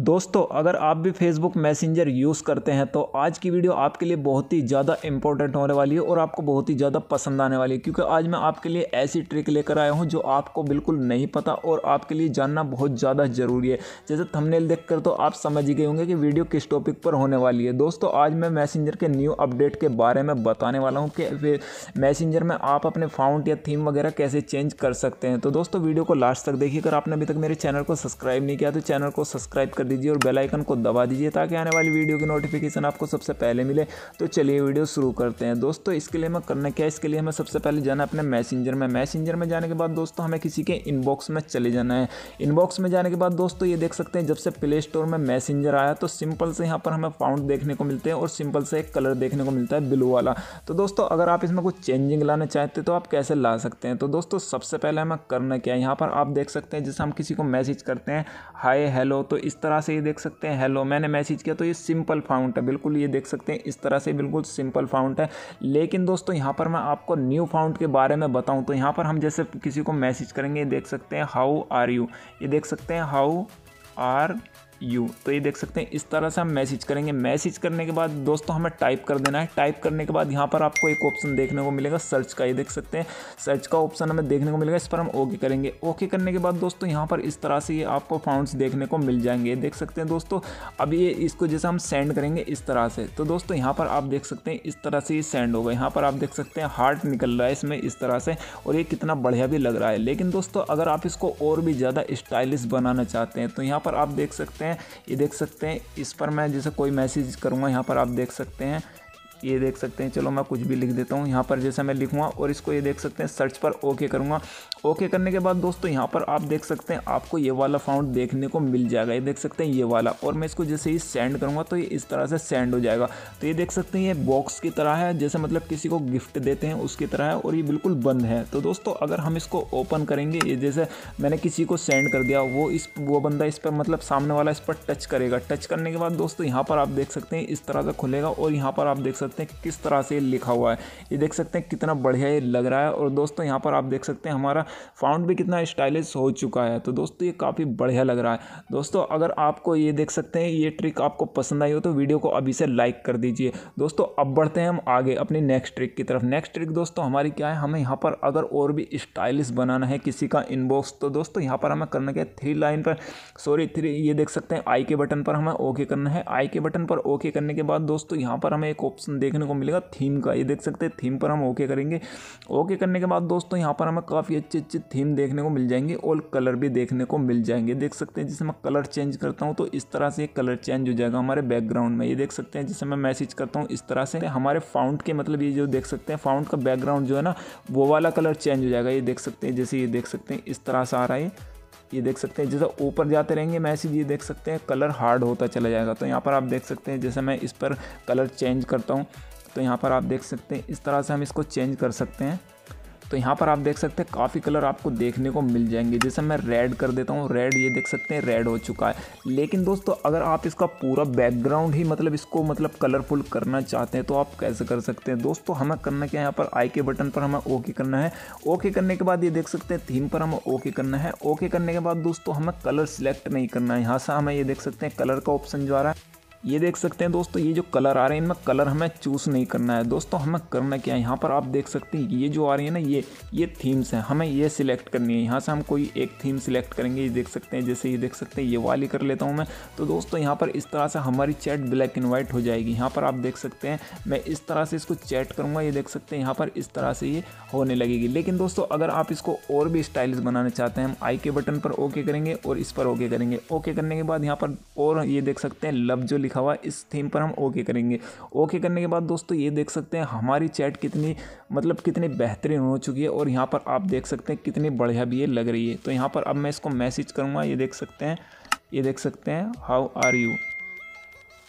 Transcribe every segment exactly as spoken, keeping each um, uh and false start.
दोस्तों अगर आप भी फेसबुक मैसेंजर यूज़ करते हैं तो आज की वीडियो आपके लिए बहुत ही ज़्यादा इंपॉर्टेंट होने वाली है और आपको बहुत ही ज़्यादा पसंद आने वाली है, क्योंकि आज मैं आपके लिए ऐसी ट्रिक लेकर आया हूं जो आपको बिल्कुल नहीं पता और आपके लिए जानना बहुत ज़्यादा ज़रूरी है। जैसे थंबनेल देखकर तो आप समझ ही गए होंगे कि वीडियो किस टॉपिक पर होने वाली है। दोस्तों आज मैं मैसेंजर के न्यू अपडेट के बारे में बताने वाला हूँ कि मैसेंजर में आप अपने फाउंट या थीम वगैरह कैसे चेंज कर सकते हैं। तो दोस्तों वीडियो को लास्ट तक देखिए। अगर आपने अभी तक मेरे चैनल को सब्सक्राइब नहीं किया तो चैनल को सब्सक्राइब कर दीजिए और बेल आइकन को दबा दीजिए ताकि आने वाली वीडियो की नोटिफिकेशन आपको सबसे पहले मिले। तो चलिए वीडियो शुरू करते हैं। दोस्तों इसके लिए मैं करना क्या है, इसके लिए हमें सबसे पहले जाना है अपने मैसेंजर में। मैसेंजर में जाने के बाद दोस्तों हमें किसी के इनबॉक्स में चले जाना है। इनबॉक्स में जाने के बाद दोस्तों ये देख सकते हैं जब से प्ले स्टोर में मैसेंजर आया तो सिंपल से यहाँ पर हमें फाउंट देखने को मिलते हैं और सिंपल से एक कलर देखने को मिलता है ब्लू वाला। तो दोस्तों अगर आप इसमें कुछ चेंजिंग लाना चाहते हैं तो आप कैसे ला सकते हैं। तो दोस्तों सबसे पहले हमें करना क्या है, यहाँ पर आप देख सकते हैं जैसे हम किसी को मैसेज करते हैं हाय हेलो, तो इस तरह से ये देख सकते हैं हेलो मैंने मैसेज किया तो ये सिंपल फाउंट है, बिल्कुल ये देख सकते हैं इस तरह से बिल्कुल सिंपल फाउंट है। लेकिन दोस्तों यहाँ पर मैं आपको न्यू फाउंट के बारे में बताऊँ तो यहाँ पर हम जैसे किसी को मैसेज करेंगे, ये देख सकते हैं हाउ आर यू, ये देख सकते हैं हाउ आर यू, तो ये देख सकते हैं इस तरह से हम मैसेज करेंगे। मैसेज करने के बाद दोस्तों हमें टाइप कर देना है। टाइप करने के बाद यहाँ पर आपको एक ऑप्शन देखने को मिलेगा सर्च का, ये देख सकते हैं सर्च का ऑप्शन हमें देखने को मिलेगा। इस पर हम ओके करेंगे। ओके करने के बाद दोस्तों यहाँ पर इस तरह से ये आपको फाउंट्स देखने को मिल जाएंगे, ये देख सकते हैं दोस्तों। अब ये इसको जैसे हम सेंड करेंगे इस तरह से, तो दोस्तों यहाँ पर आप देख सकते हैं इस तरह से ये सेंड होगा। यहाँ पर आप देख सकते हैं हार्ट निकल रहा है इसमें इस तरह से और ये कितना बढ़िया भी लग रहा है। लेकिन दोस्तों अगर आप इसको और भी ज़्यादा स्टाइलिश बनाना चाहते हैं तो यहाँ पर आप देख सकते हैं, ये देख सकते हैं इस पर मैं जैसे कोई मैसेज करूँगा यहाँ पर आप देख सकते हैं, ये देख सकते हैं चलो मैं कुछ भी लिख देता हूँ यहाँ पर जैसे मैं लिखूँगा और इसको ये देख सकते हैं सर्च पर ओके करूँगा। ओके करने के बाद दोस्तों यहाँ पर आप देख सकते हैं आपको ये वाला फाउंट देखने को मिल जाएगा, ये देख सकते हैं ये वाला, और मैं इसको जैसे ही सेंड करूँगा तो ये इस तरह से सेंड हो जाएगा। तो ये देख सकते हैं ये बॉक्स की तरह है, जैसे मतलब किसी को गिफ्ट देते हैं उसकी तरह है और ये बिल्कुल बंद है। तो दोस्तों अगर हम इसको ओपन करेंगे, ये जैसे मैंने किसी को सेंड कर दिया, वो इस वो बंदा इस पर मतलब सामने वाला इस पर टच करेगा। टच करने के बाद दोस्तों यहाँ पर आप देख सकते हैं इस तरह से खुलेगा और यहाँ पर आप देख सकते हैं किस तरह से लिखा हुआ है, ये देख सकते हैं कितना बढ़िया ये लग रहा है। और दोस्तों यहाँ पर आप देख सकते हैं हमारा फाउंट भी कितना स्टाइलिश हो चुका है। तो दोस्तों ये काफ़ी बढ़िया लग रहा है। दोस्तों अगर आपको ये देख सकते हैं ये ट्रिक आपको पसंद आई हो तो वीडियो को अभी से लाइक कर दीजिए। दोस्तों अब बढ़ते हैं हम आगे अपनी नेक्स्ट ट्रिक की तरफ। नेक्स्ट ट्रिक दोस्तों हमारी क्या है, हमें यहाँ पर अगर और भी स्टाइलिश बनाना है किसी का इनबॉक्स तो दोस्तों यहाँ पर हमें करना क्या है, थ्री लाइन पर सॉरी थ्री ये देख सकते हैं आई के बटन पर हमें ओके करना है। आई के बटन पर ओके करने के बाद दोस्तों यहाँ पर हमें एक ऑप्शन देखने को मिलेगा थीम का, ये देख सकते हैं थीम पर हम ओके करेंगे। ओके करने के बाद दोस्तों यहाँ पर हमें काफ़ी अच्छी अच्छी थीम देखने को मिल जाएंगे और कलर भी देखने को मिल जाएंगे। देख सकते हैं जैसे मैं कलर चेंज करता हूँ तो इस तरह से कलर चेंज हो जाएगा हमारे बैकग्राउंड में। ये देख सकते हैं जैसे मैं मैसेज करता हूँ इस तरह से हमारे फाउंट के मतलब ये जो देख सकते हैं फाउंट का बैकग्राउंड जो है ना वो वाला कलर चेंज हो जाएगा। ये देख सकते हैं जैसे ये देख सकते हैं इस तरह से आ रहा है, ये देख सकते हैं जैसे ऊपर जाते रहेंगे मैसेज, ये देख सकते हैं कलर हार्ड होता चला जाएगा। तो यहाँ पर आप देख सकते हैं जैसे मैं इस पर कलर चेंज करता हूँ तो यहाँ पर आप देख सकते हैं इस तरह से हम इसको चेंज कर सकते हैं। तो यहाँ पर आप देख सकते हैं काफ़ी कलर आपको देखने को मिल जाएंगे। जैसे मैं रेड कर देता हूँ, रेड ये देख सकते हैं रेड हो चुका है। लेकिन दोस्तों अगर आप इसका पूरा बैकग्राउंड ही मतलब इसको मतलब कलरफुल करना चाहते हैं तो आप कैसे कर सकते हैं। दोस्तों हमें करना क्या है, यहाँ पर आई के बटन पर हमें ओके करना है। ओके करने के बाद ये देख सकते हैं थीम पर हमें ओके करना है। ओके करने के बाद दोस्तों हमें कलर सिलेक्ट नहीं करना है। यहाँ से हमें ये देख सकते हैं कलर का ऑप्शन जो आ रहा है, ये देख सकते हैं दोस्तों ये जो कलर आ रहे हैं इनमें कलर हमें चूज़ नहीं करना है। दोस्तों हमें करना क्या है, यहाँ पर आप देख सकते हैं ये जो आ रही है ना ये ये थीम्स हैं, हमें ये सिलेक्ट करनी है। यहाँ से हम कोई एक थीम सिलेक्ट करेंगे, ये देख सकते हैं जैसे ये देख सकते हैं ये वाली कर लेता हूँ मैं। तो दोस्तों यहाँ पर इस तरह से हमारी चैट ब्लैक एंड वाइट हो जाएगी। यहाँ पर आप देख सकते हैं मैं इस तरह से इसको चैट करूँगा, ये देख सकते हैं यहाँ पर इस तरह से ये होने लगेगी। लेकिन दोस्तों अगर आप इसको और भी स्टाइलिश बनाना चाहते हैं, हम आई के बटन पर ओके करेंगे और इस पर ओके करेंगे। ओके करने के बाद यहाँ पर और ये देख सकते हैं लव जो लिखा हुआ है इस थीम पर हम ओके करेंगे। ओके करने के बाद दोस्तों ये देख सकते हैं हमारी चैट कितनी मतलब कितनी बेहतरीन हो चुकी है और यहाँ पर आप देख सकते हैं कितनी बढ़िया भी ये लग रही है। तो यहाँ पर अब मैं इसको मैसेज करूँगा, ये देख सकते हैं ये देख सकते हैं हाउ आर यू,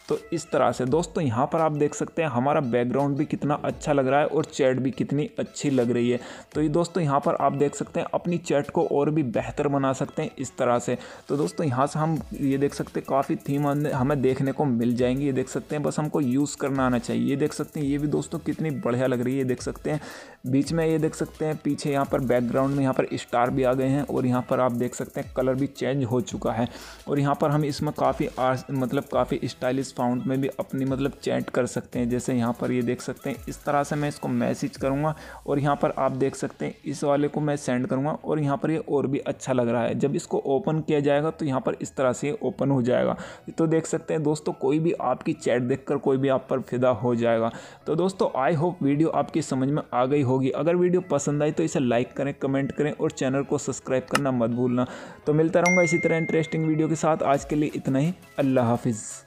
तो इस तरह से दोस्तों यहाँ पर आप देख सकते हैं हमारा बैकग्राउंड भी कितना अच्छा लग रहा है और चैट भी कितनी अच्छी लग रही है। तो ये दोस्तों यहाँ पर आप देख सकते हैं अपनी चैट को और भी बेहतर बना सकते हैं इस तरह से। तो दोस्तों यहाँ से हम ये देख सकते हैं काफ़ी थीम हमें देखने को मिल जाएंगी, ये देख सकते हैं, बस हमको यूज़ करना आना चाहिए। ये देख सकते हैं ये भी दोस्तों कितनी बढ़िया लग रही है, ये देख सकते हैं बीच में, ये देख सकते हैं पीछे यहाँ पर बैकग्राउंड में यहाँ पर स्टार भी आ गए हैं और यहाँ पर आप देख सकते हैं कलर भी चेंज हो चुका है। और यहाँ पर हम इसमें काफ़ी मतलब काफ़ी स्टाइलिश फाउंट में भी अपनी मतलब चैट कर सकते हैं। जैसे यहाँ पर ये देख सकते हैं इस तरह से मैं इसको मैसेज करूँगा और यहाँ पर आप देख सकते हैं इस वाले को मैं सेंड करूँगा और यहाँ पर ये और भी अच्छा लग रहा है। जब इसको ओपन किया जाएगा तो यहाँ पर इस तरह से ओपन हो जाएगा। तो देख सकते हैं दोस्तों कोई भी आपकी चैट देखकर कोई भी आप पर फिदा हो जाएगा। तो दोस्तों आई होप वीडियो आपकी समझ में आ गई होगी। अगर वीडियो पसंद आई तो इसे लाइक करें, कमेंट करें और चैनल को सब्सक्राइब करना मत भूलना। तो मिलता रहूँगा इसी तरह इंटरेस्टिंग वीडियो के साथ। आज के लिए इतना ही। अल्लाह हाफिज़।